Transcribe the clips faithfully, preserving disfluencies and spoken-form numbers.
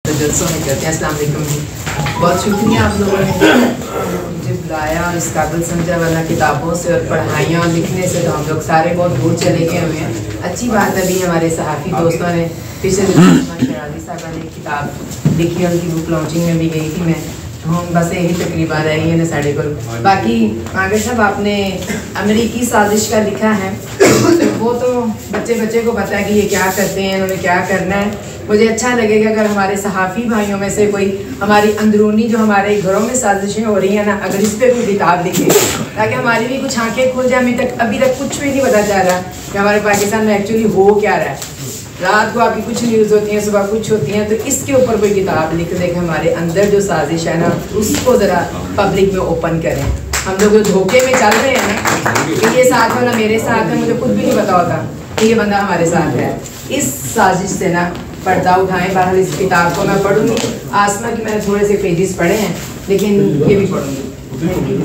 جلسوں میں کرتے ہیں. السلام علیکم جی, بہت شکریہ آپ لوگوں نے مجھے بلایا اور اس قابل سمجھا, ورنہ کتابوں سے اور پڑھائیاں اور لکھنے سے تو ہم لوگ سارے بہت دور چلے گئے ہوئے ہیں. اچھی بات ہے, ابھی ہمارے صحافی دوستوں نے پچھلے شرازی صاحبہ نے ایک کتاب لکھی, ان کی بک لانچنگ میں بھی گئی تھی میں, ہم بس یہی تقریبا رہی ہیں ساڑھے کو. باقی مانگر صاحب آپ نے امریکی سازش کا لکھا ہے, وہ تو بچے بچے کو پتا ہے کہ یہ کیا کرتے ہیں, انہوں نے کیا کرنا ہے. مجھے اچھا لگے گا اگر ہمارے صحافی بھائیوں میں سے کوئی ہماری اندرونی جو ہمارے گھروں میں سازشیں ہو رہی ہیں نا, اگر اس پہ کوئی کتاب لکھے تاکہ ہماری بھی کچھ آنکھیں کھل جائیں. ابھی تک ابھی تک کچھ بھی نہیں پتا چل رہا کہ ہمارے پاکستان میں ایکچولی ہو کیا رہا ہے. رات کو آپ کی کچھ نیوز ہوتی ہیں, صبح کچھ ہوتی ہیں, تو اس کے اوپر کوئی کتاب لکھ دے کہ ہمارے اندر جو سازش ہے نا اس کو ذرا پبلک میں اوپن کریں. ہم لوگ جو دھوکے میں چل رہے ہیں نا کہ یہ ساتھ والا میرے ساتھ ہے, مجھے خود بھی نہیں پتا ہوتا کہ یہ بندہ ہمارے ساتھ ہے. اس سازش سے نا پردہ اٹھائیں. بہرحال اس کتاب کو میں پڑھوں گی, آسما کی میں نے تھوڑے سے پیجز پڑھے ہیں لیکن یہ بھی پڑھوں گی.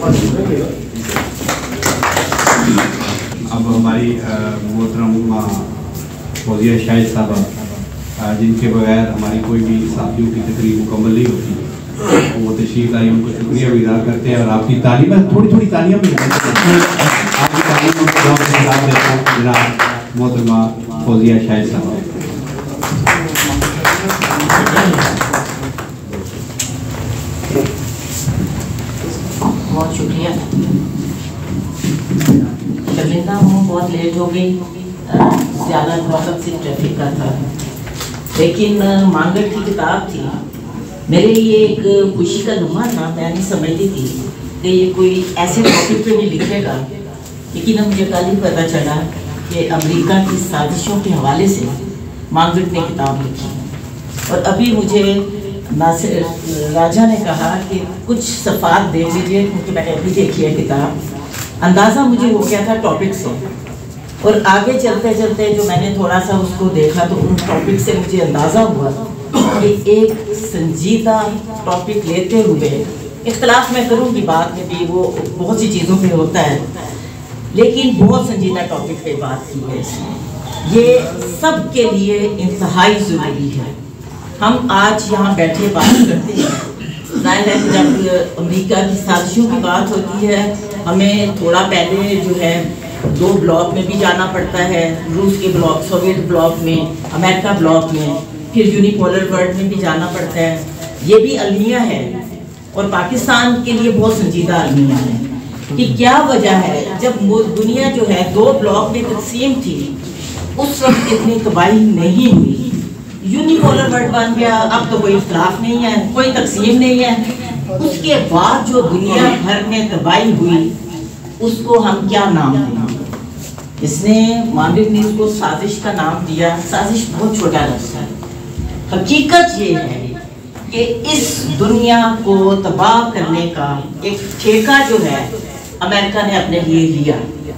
اب ہماری محترم فوزیہ شاہد صاحبہ, جن کے بغیر ہماری کوئی بھی صحافیوں کی تقریر مکمل نہیں ہوتی, وہ تشریف لائی, ان کو شکریہ بھی ادا کرتے ہیں. اور آپ کی تعلیم تھوڑی تھوڑی تعلیم بھی آپ کی تعلیم کو دیتا ہوں جناب محترمہ فوزیہ شاہد صاحبہ. بہت شکریہ. شرمندہ ہوں, بہت لیٹ ہو گئی, زیادہ وقت سے ٹریفک کا تھا, لیکن مانگٹ کی کتاب تھی میرے لیے ایک خوشی کا لمحہ تھا. میں نہیں سمجھتی تھی کہ یہ کوئی ایسے ٹاپک پہ بھی لکھے گا, لیکن اب مجھے کل ہی پتہ چلا کہ امریکہ کی سازشوں کے حوالے سے مانگٹ نے کتاب لکھی. اور ابھی مجھے ناصر راجہ نے کہا کہ کچھ صفحات دیکھ لیجیے, کیونکہ میں نے ابھی دیکھی ہے کتاب. اندازہ مجھے ہو گیا تھا ٹاپک سے, اور آگے چلتے چلتے جو میں نے تھوڑا سا اس کو دیکھا تو ان ٹاپک سے مجھے اندازہ ہوا کہ ایک سنجیدہ ٹاپک لیتے ہوئے, اختلاف میں کروں گی بات میں بھی, وہ بہت سی چیزوں پہ ہوتا ہے, لیکن بہت سنجیدہ ٹاپک پہ بات کی ہے اس نے. یہ سب کے لیے انتہائی ضروری ہے. ہم آج یہاں بیٹھے بات کرتے ہیں, ظاہر ہے جب امریکہ کی سازشوں کی بات ہوتی ہے ہمیں تھوڑا پہلے جو ہے دو بلاک میں بھی جانا پڑتا ہے, روس کے بلاک, سوویت بلاک میں, امریکہ بلاک میں, پھر یونیپولر ورلڈ میں بھی جانا پڑتا ہے. یہ بھی المیہ ہے اور پاکستان کے لیے بہت سنجیدہ المیہ ہے کہ کیا وجہ ہے جب دنیا جو ہے دو بلاک میں تقسیم تھی اس وقت اتنی تباہی نہیں ہوئی. یونیپولر ورلڈ بن گیا, اب تو کوئی اختلاف نہیں ہے, کوئی تقسیم نہیں ہے. اس کے بعد جو دنیا بھر میں تباہی ہوئی اس کو ہم کیا نام دیں؟ اس نے مانگٹ نے اس کو سازش کا نام دیا. سازش بہت چھوٹا لفظ ہے. حقیقت یہ ہے کہ اس دنیا کو تباہ کرنے کا ایک ٹھیکہ جو ہے امریکہ نے اپنے لیے لیا,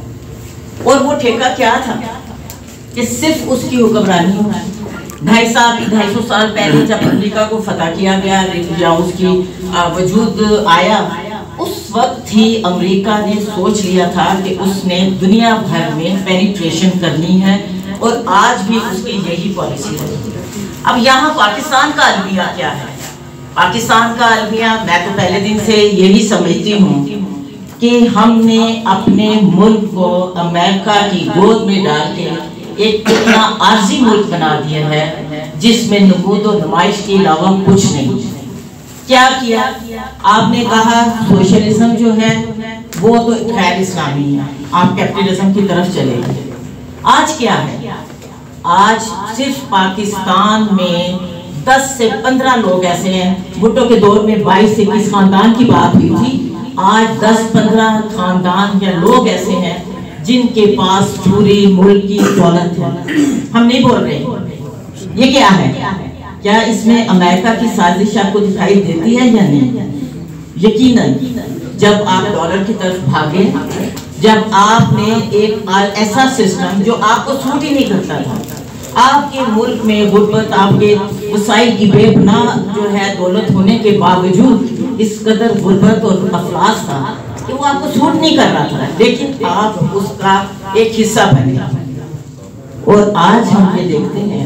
اور وہ ٹھیکہ کیا تھا کہ صرف اس کی حکمرانی ہونا. ڈھائی سال ڈھائی سو سال پہلے جب امریکہ کو فتح کیا گیا یا اس کی وجود آیا, اس وقت ہی امریکہ نے سوچ لیا تھا کہ اس نے دنیا بھر میں پینیٹریشن کرنی ہے, اور آج بھی اس کی یہی پالیسی ہے. اب یہاں پاکستان کا المیہ کیا ہے؟ پاکستان کا المیہ میں تو پہلے دن سے یہی سمجھتی ہوں کہ ہم نے اپنے ملک کو امریکہ کی گود میں ڈال کے ایک اتنا عارضی ملک بنا دیا ہے جس میں نمود و نمائش کے علاوہ کچھ نہیں. کیا کیا آپ نے کہا سوشلزم جو ہے وہ تو غیر اسلامی ہے, آپ کیپٹلزم کی طرف چلے گئے. آج کیا ہے؟ آج صرف پاکستان میں دس سے پندرہ لوگ ایسے ہیں, بھٹو کے دور میں بائیس سے اکیس خاندان کی بات ہوئی تھی, آج دس پندرہ خاندان یا لوگ ایسے ہیں جن کے پاس پوری ملک کی دولت ہے. ہم نہیں بول رہے یہ کیا ہے. کیا اس میں امریکہ کی سازش آپ کو دکھائی دیتی ہے یا نہیں؟ یقیناً جب آپ ڈالر کی طرف بھاگے, جب آپ نے ایک ایسا سسٹم جو آپ کو سوٹ ہی نہیں کرتا تھا, آپ کے ملک میں غربت, آپ کے وسائل کی بے پناہ جو ہے دولت ہونے کے باوجود اس قدر غربت اور افلاس تھا کہ وہ آپ کو سوٹ نہیں کر رہا تھا, لیکن آپ اس کا ایک حصہ بنے. اور آج ہم یہ دیکھتے ہیں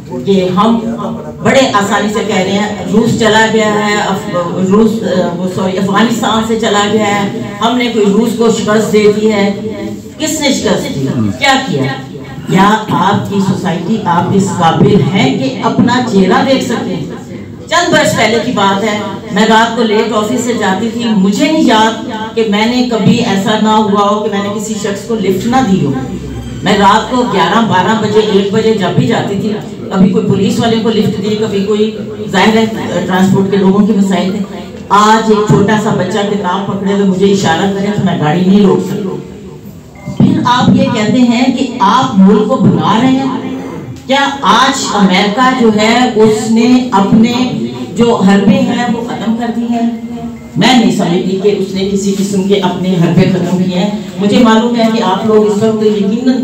کہ ہم بڑے آسانی سے کہہ رہے ہیں روس چلا گیا ہے، روس سوری افغانستان سے چلا گیا ہے، ہم نے کوئی روس کو شکست دے دی ہے. کس نے شکست دی؟ کیا کیا؟ یا آپ کی سوسائٹی آپ اس قابل ہیں کہ اپنا چہرہ دیکھ سکتے ہیں؟ چند برس پہلے کی بات ہے، میں رات کو لیٹ آفس سے جاتی تھی، مجھے نہیں یاد کہ میں نے کبھی ایسا نہ ہوا ہو کہ میں نے کسی شخص کو لفٹ نہ دی ہو. میں رات کو گیارہ بارہ بجے ایک بجے جب بھی جاتی تھی، کبھی کوئی پولیس والے کو لفٹ دی، کبھی کوئی ظاہر ہے ٹرانسپورٹ کے لوگوں کے مسائل تھے. آج ایک چھوٹا سا بچہ کتاب پکڑے تو مجھے اشارہ کرے تو میں گاڑی نہیں روک سکتی. پھر آپ یہ کہتے ہیں کہ آپ ملک کو بنا رہے ہیں. کیا آج امریکہ جو ہے اس نے اپنے جو حربے ہیں وہ ختم کر دی ہیں؟ میں نہیں سمجھتی کہ اس نے کسی قسم کے اپنے حربے ختم کیے ہیں. مجھے معلوم ہے کہ آپ لوگ اس وقت یقیناً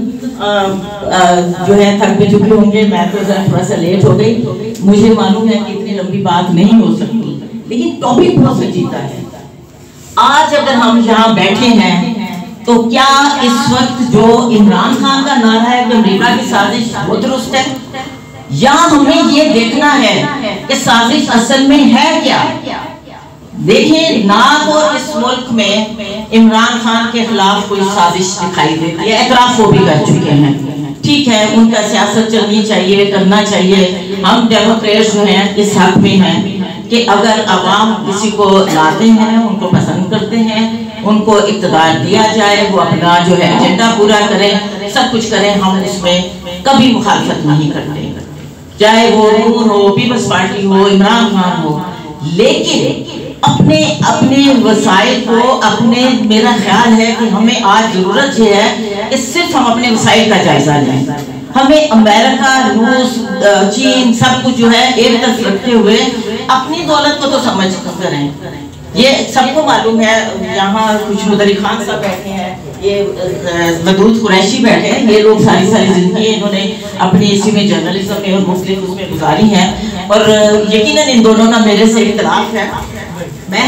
جو ہے تھک بھی چکے ہوں گے، میں تو ذرا تھوڑا سا لیٹ ہو گئی. مجھے معلوم ہے کہ اتنی لمبی بات نہیں ہو سکتی، لیکن ٹاپک بہت سنجیدہ ہے. آج اگر ہم یہاں بیٹھے ہیں تو کیا اس وقت جو عمران خان کا نعرہ ہے کہ امریکہ کی سازش وہ درست ہے، یا ہمیں یہ دیکھنا ہے کہ سازش اصل میں ہے کیا؟ دیکھیں، نہ تو اس ملک میں عمران خان کے خلاف کوئی سازش دکھائی دیتی ہے، اعتراف وہ بھی کر چکے ہیں. ٹھیک ہے، ان کا سیاست چلنی چاہیے، کرنا چاہیے. ہم ڈیموکریٹ جو ہیں اس حق میں ہیں کہ اگر عوام کسی کو لاتے ہیں، ان کو پسند کرتے ہیں، ان کو اقتدار دیا جائے، وہ اپنا جو ہے ایجنڈا پورا کریں، سب کچھ کریں، ہم اس میں کبھی مخالفت نہیں کرتے، چاہے وہ نور ہو، پیپلز پارٹی ہو، عمران خان ہو. لیکن اپنے اپنے وسائل کو اپنے میرا خیال ہے کہ ہمیں آج ضرورت یہ ہے کہ صرف ہم اپنے وسائل کا جائزہ لیں. ہمیں امریکہ، روس، چین سب کچھ جو ہے ایک طرف رکھتے ہوئے اپنی دولت کو تو سمجھ کریں. یہ سب کو معلوم ہے، یہاں کچھ مدری خان صاحب بیٹھے ہیں، یہ ودود قریشی بیٹھے ہیں، یہ لوگ ساری ساری زندگی انہوں نے اپنی اسی میں جرنلزم میں اور مختلف اس میں گزاری ہیں، اور یقیناً ان دونوں کا میرے سے اختلاف ہے. میں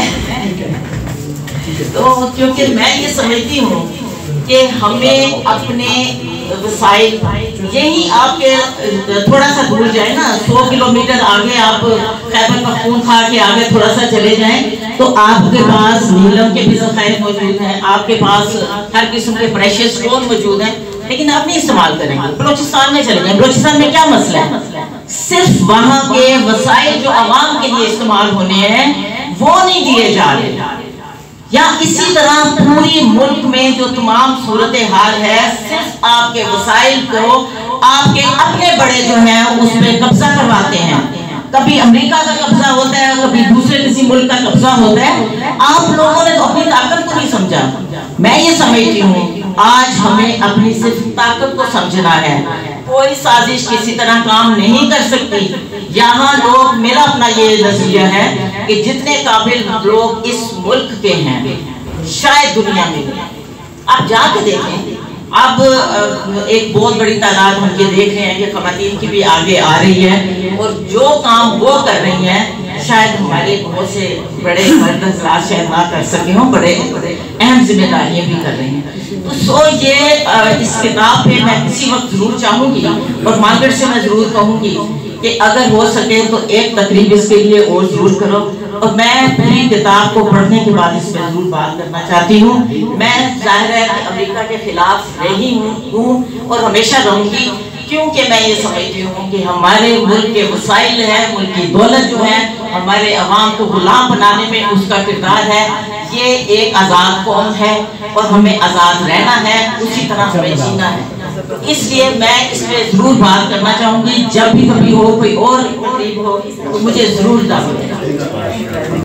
تو کیونکہ میں یہ سمجھتی ہوں کہ ہمیں اپنے وسائل، یہی آپ کے تھوڑا سا دور جائیں نا، سو کلومیٹر آگے آپ خیبر پختونخوا کے آگے تھوڑا سا چلے جائیں تو آپ کے پاس نیلم کے بھی ذخائر موجود ہیں، آپ کے پاس ہر قسم کے پریشیس اسٹون موجود ہیں، لیکن آپ نہیں استعمال کریں گے. بلوچستان میں چلے جائیں، بلوچستان میں کیا مسئلہ ہے؟ صرف وہاں کے وسائل جو عوام کے لیے استعمال ہونے ہیں وہ نہیں دیے جا رہے. یا اسی طرح پوری ملک میں جو تمام صورتحال ہے، صرف آپ کے وسائل کو آپ کے اپنے بڑے جو ہیں اس پہ قبضہ کرواتے ہیں. کبھی امریکہ کا قبضہ ہوتا ہے، کبھی دوسرے کسی ملک کا قبضہ ہوتا ہے. آپ لوگوں نے تو اپنی طاقت کو نہیں سمجھا. میں یہ سمجھتی ہوں آج ہمیں اپنی صرف طاقت کو سمجھنا ہے. کوئی سازش کسی طرح کام نہیں کر سکتی. یہاں لوگ، میرا اپنا یہ نظریہ ہے کہ جتنے قابل لوگ اس ملک کے ہیں شاید دنیا میں، آپ جا کے دیکھیں. اب ایک بہت بڑی تعداد ہم یہ دیکھ رہے ہیں کہ خواتین کی بھی آگے آ رہی ہے، اور جو کام وہ کر رہی ہیں شاید ہمارے بہت سے بڑے مرد حضرات شاید نہ کر سکے ہوں، بڑے اہم ذمہ داریاں بھی کر رہے ہیں. تو سو یہ اس کتاب پہ میں کسی وقت ضرور چاہوں گی، اور مارکیٹ سے میں ضرور کہوں گی کہ اگر ہو سکے تو ایک تقریب اس کے لیے اور ضرور کرو. اور میں پوری کتاب کو پڑھنے کے بعد اس میں ضرور بات کرنا چاہتی ہوں. میں ظاہر ہے کہ امریکہ کے خلاف رہی ہوں اور ہمیشہ رہوں گی، کیونکہ میں یہ سمجھتی ہوں کہ ہمارے ملک کے وسائل ہیں، ملک کی دولت جو ہے، ہمارے عوام کو غلام بنانے میں اس کا کردار ہے. یہ ایک آزاد قوم ہے اور ہمیں آزاد رہنا ہے، اسی طرح ہمیں جینا ہے. اس لیے میں اس پہ ضرور بات کرنا چاہوں گی. جب بھی کبھی ہو، کوئی اور تقریب ہو تو مجھے ضرور دعوت دینا.